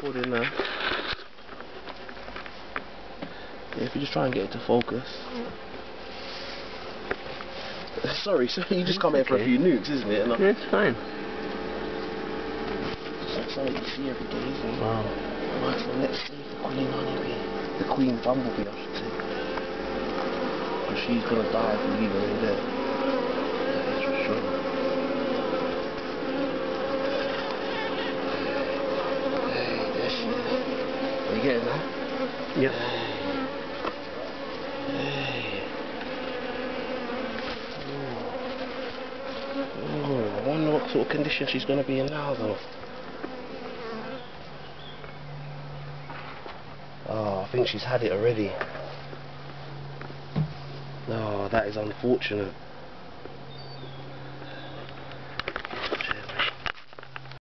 recording now. Yeah, if you just try and get it to focus. Sorry, so you just come here for a few nukes, isn't it? Yeah, it's fine. It's something you see every day, isn't it? Wow. Right, so let's save the Queen Honeybee. The Queen Bumblebee, I should say. Because she's gonna die if we leave her in there. That is for sure. Hey, there she is. Are you getting that? Yep. I wonder what sort of condition she's going to be in now though. Oh, I think she's had it already. Oh, that is unfortunate.